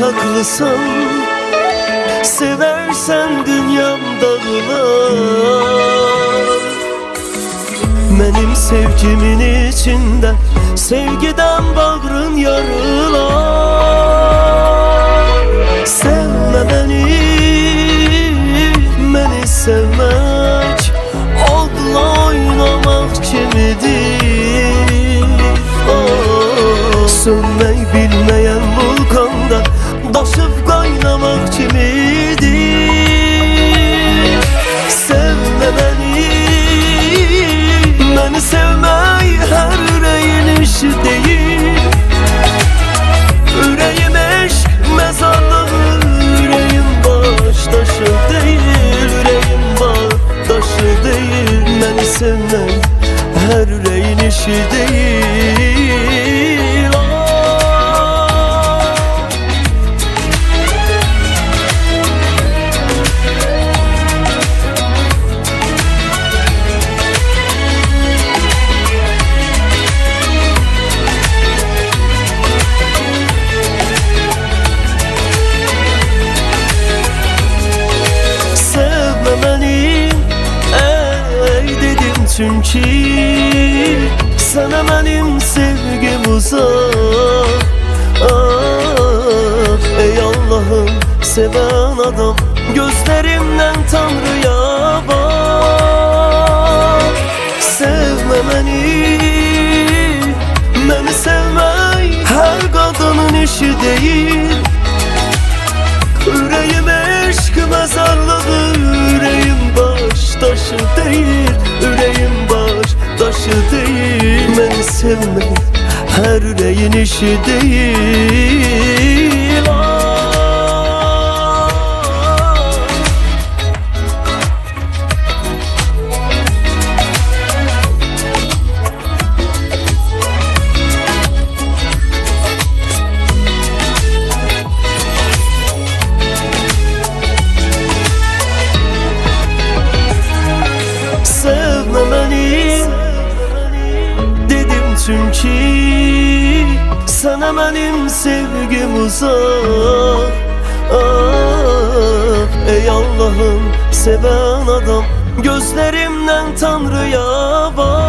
haklısan, seversen dünyam dağılar. Benim sevgimin içinde sevgiden bağrın yarılar. Sevme beni sevmek odla oynamak kimidir. Sönmeyi bilmeyen vulkanda daşıp kaynamak kimidir. Sevme beni sevmeyi her yüreğin işi değil. Yüreğim eşk mezarlığı, yüreğim baş taşı değil. Yüreğim baş taşı değil. Beni sevmeyi her yüreğin işi değil. Çünkü sana benim sevgim uzak. Ah, ey Allah'ım seven adam, gözlerimden Tanrı'ya bak. Sevme beni sevmeyi her kadının işi değil. Yüreğim eşk mezarlığı, yüreğim baş taşı değil. Yüreğim baş taşı değil. Beni sevmeyi her yüreğin işi değil. Çünkü sana benim sevgim uzak. Ah, ey Allah'ım seven adam, gözlerimden Tanrı'ya bak.